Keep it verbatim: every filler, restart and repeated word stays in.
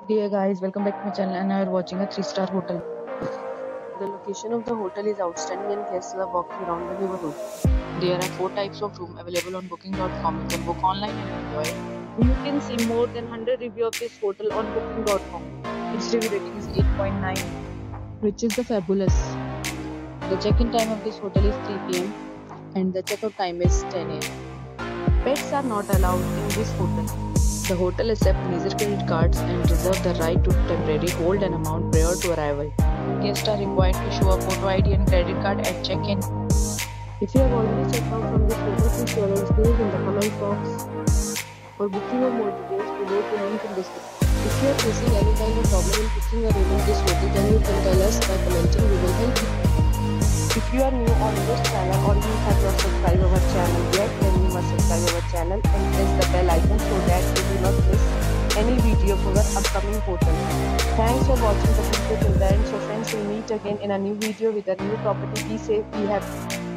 Dear guys, welcome back to my channel and now you're watching a three star hotel. The location of the hotel is outstanding and guests love walking around the neighborhood. There are four types of room available on booking dot com. You can book online and enjoy it. You can see more than one hundred reviews of this hotel on booking dot com. Its review rating is eight point nine, which is the fabulous. The check-in time of this hotel is three p m and the check-out time is ten a m Pets are not allowed in this hotel. The hotel accepts major credit cards and reserves the right to temporarily hold an amount prior to arrival. Guests are required to show a photo I D and credit card at check-in. If you have already checked out from this hotel, please share your experience in the comment box. For booking or more details, below the link in description. If you are facing any kind of problem in booking a room in this hotel, then you can tell us by commenting. We will help you. If you are new on this channel or you have not subscribed our channel yet, then you must subscribe our channel and press the bell icon so that you do not miss any video of our upcoming hotel. Thanks for watching the video till the end. So friends, we'll meet again in a new video with a new property. Be safe, be happy.